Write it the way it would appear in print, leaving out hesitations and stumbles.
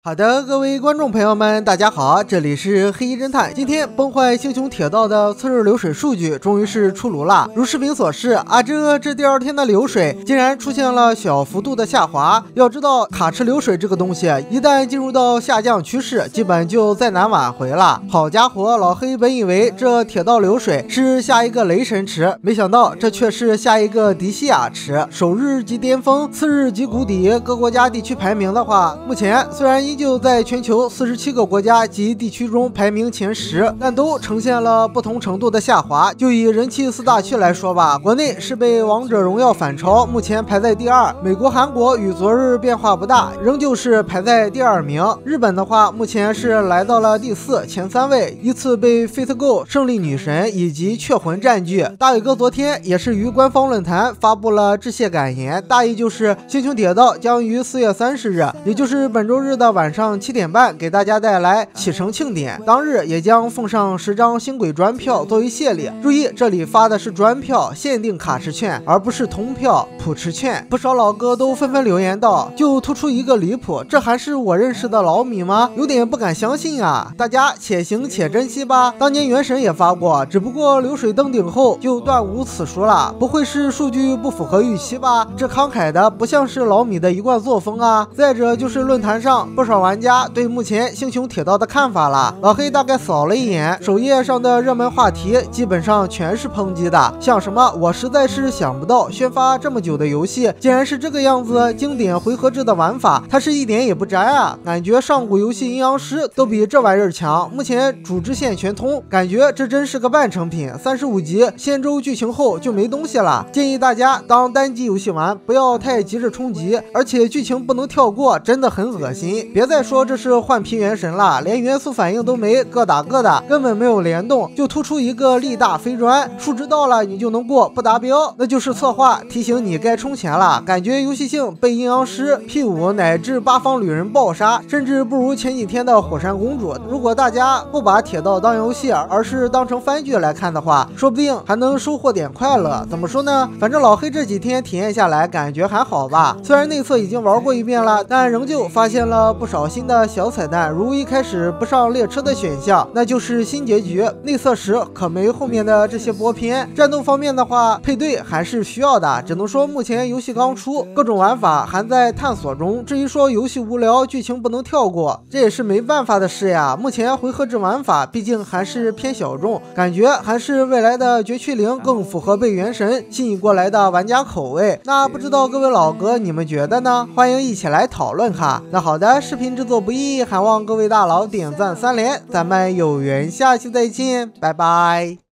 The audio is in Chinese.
好的，各位观众朋友们，大家好，这里是黑衣侦探。今天崩坏星穹铁道的次日流水数据终于是出炉了。如视频所示啊，这第二天的流水竟然出现了小幅度的下滑。要知道卡池流水这个东西，一旦进入到下降趋势，基本就再难挽回了。好家伙，老黑本以为这铁道流水是下一个雷神池，没想到这却是下一个迪西亚池。首日即巅峰，次日即谷底。各国家地区排名的话，目前虽然依旧在全球47个国家及地区中排名前10，但都呈现了不同程度的下滑。就以人气4大区来说吧，国内是被王者荣耀反超，目前排在第2。美国、韩国与昨日变化不大，仍旧是排在第2名。日本的话，目前是来到了第4，前3位依次被 FateGo、胜利女神以及雀魂占据。大伟哥昨天也是于官方论坛发布了致谢感言，大意就是星穹铁道将于4月30日，也就是本周日的晚上7点半给大家带来启程庆典，当日也将奉上10张星轨专票作为谢礼。注意，这里发的是专票，限定卡池券，而不是通票、普池券。不少老哥都纷纷留言道，就突出一个离谱，这还是我认识的老米吗？有点不敢相信啊！大家且行且珍惜吧。当年原神也发过，只不过流水登顶后就断无此书了，不会是数据不符合预期吧？这慷慨的不像是老米的一贯作风啊。再者就是论坛上不少玩家对目前星穹铁道的看法了。老黑大概扫了一眼首页上的热门话题，基本上全是抨击的，像什么我实在是想不到宣发这么久的游戏竟然是这个样子，经典回合制的玩法它是一点也不宅啊，感觉上古游戏阴阳师都比这玩意儿强。目前主支线全通，感觉这真是个半成品，35集仙州剧情后就没东西了。建议大家当单机游戏玩，不要太急着冲击，而且剧情不能跳过，真的很恶心。别再说这是换皮原神了，连元素反应都没，各打各的，根本没有联动，就突出一个力大飞砖，数值到了你就能过，不达标那就是策划提醒你该充钱了。感觉游戏性被阴阳师、P5乃至八方旅人暴杀，甚至不如前几天的火山公主。如果大家不把铁道当游戏，而是当成番剧来看的话，说不定还能收获点快乐。怎么说呢？反正老黑这几天体验下来感觉还好吧，虽然内测已经玩过一遍了，但仍旧发现了不少新的小彩蛋，如一开始不上列车的选项，那就是新结局。内测时可没后面的这些播片。战斗方面的话，配对还是需要的，只能说目前游戏刚出，各种玩法还在探索中。至于说游戏无聊，剧情不能跳过，这也是没办法的事呀。目前回合制玩法毕竟还是偏小众，感觉还是未来的绝区0更符合被原神吸引过来的玩家口味。那不知道各位老哥你们觉得呢？欢迎一起来讨论哈。那好的，视频制作不易，还望各位大佬点赞3连，咱们有缘下期再见，拜拜。